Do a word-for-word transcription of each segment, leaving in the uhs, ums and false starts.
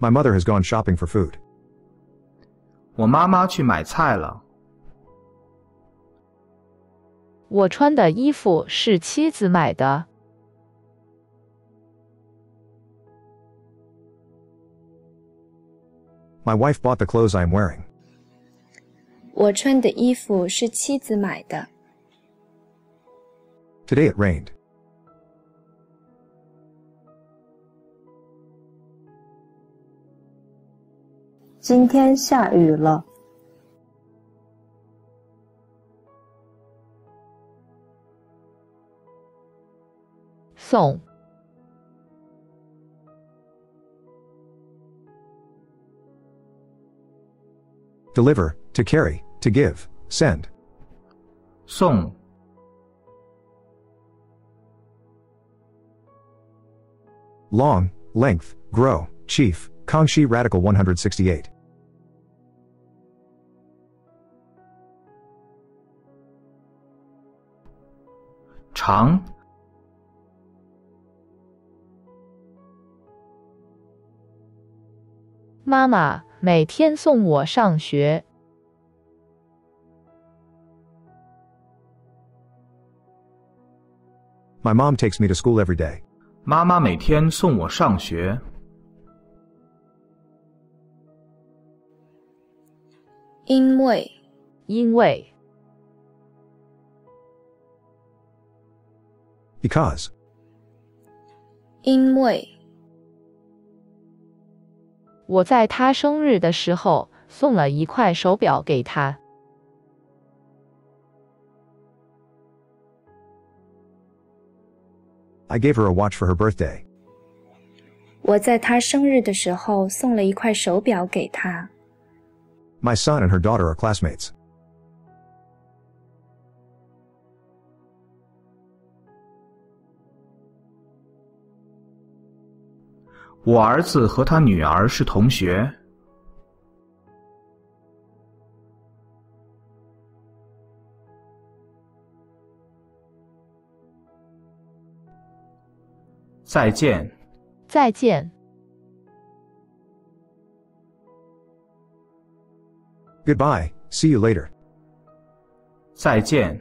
My mother has gone shopping for food. 我妈妈去买菜了。 我穿的衣服是妻子买的。 My wife bought the clothes I am wearing. 我穿的衣服是妻子买的。 Today it rained. 今天下雨了。 送。 Deliver, to carry, to give, send. 送。 Long, length, grow, chief, Kangxi Radical one sixty-eight. 长。 妈妈每天送我上学。 My mom takes me to school every day. 妈妈每天送我上学。 因为。 因为。 Because. 因为。 我在他生日的时候送了一块手表给他。 I gave her a watch for her birthday. 我在他生日的时候送了一块手表给他。 My son and her daughter are classmates. 我儿子和他女儿是同学。再见。 再见。 Goodbye, see you later. 再见。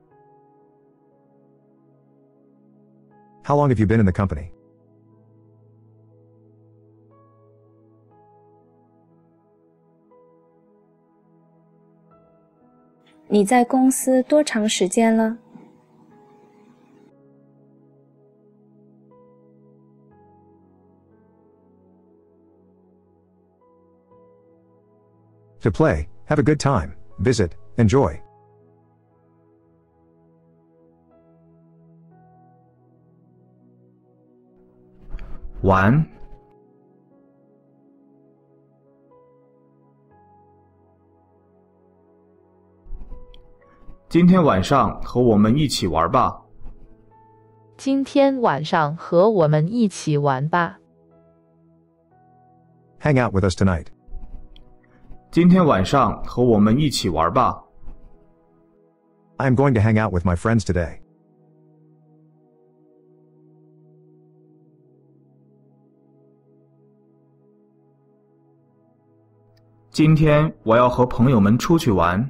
How long have you been in the company? 你在公司多长时间了？ To play, have a good time, visit, enjoy. 玩。今天晚上和我们一起玩吧。 今天晚上和我们一起玩吧。 Hang out with us tonight. 今天晚上和我们一起玩吧。 I am going to hang out with my friends today. 今天我要和朋友们出去玩。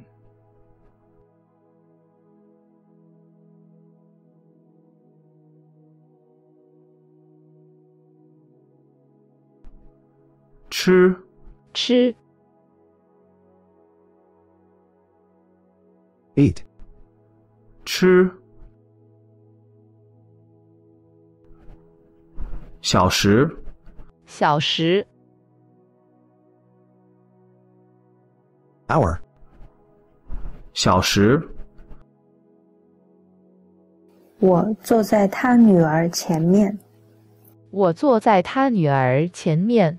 吃。 吃。 Eat. 吃。小时。 小时。 Hour. 小时。 我坐在他女儿前面。 我坐在他女儿前面。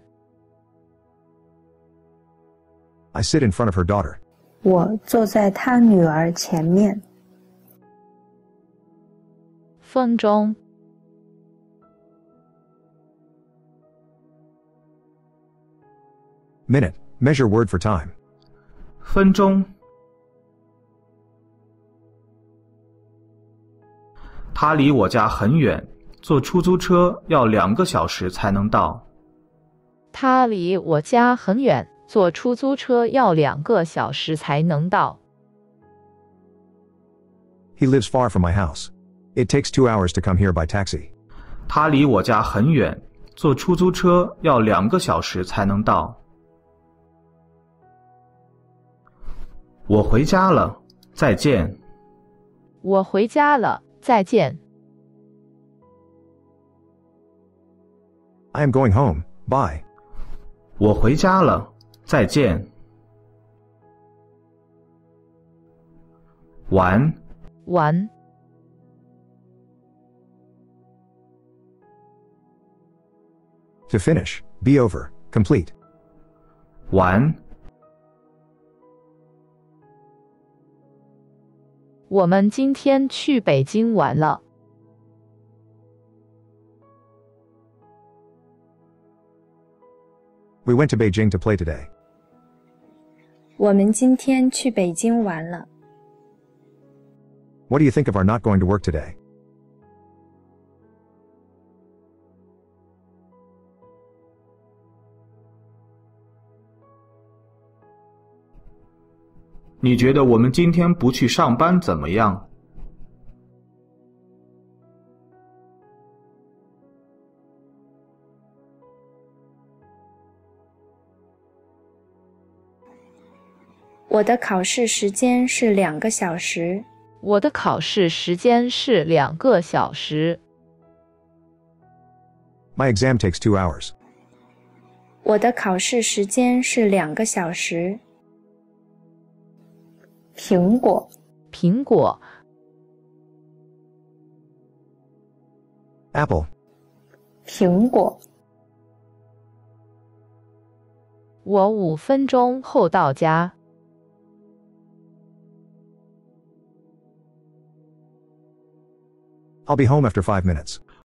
I sit in front of her daughter. 我坐在他女儿前面。 分钟。 Minute, measure word for time. 分钟。他离我家很远，坐出租车要两个小时才能到。 它离我家很远，坐出租车要两个小时才能到。 He lives far from my house. It takes two hours to come here by taxi. 他离我家很远，坐出租车要两个小时才能到。我回家了，再见。 我回家了，再见。 I am going home. Bye. 我回家了，再见。完。 完。 To finish, be over, complete. 完。 我们今天去北京玩了。 We went to Beijing to play today. 我们今天去北京玩了。 What do you think of our not going to work today? 你觉得我们今天不去上班怎么样？ 我的考试时间是两个小时。 我的考试时间是两个小时。 My exam takes two hours. 我的考试时间是两个小时。 苹果， 苹果。 Apple. 苹果。 我五分钟后到家。 I'll be home after five minutes.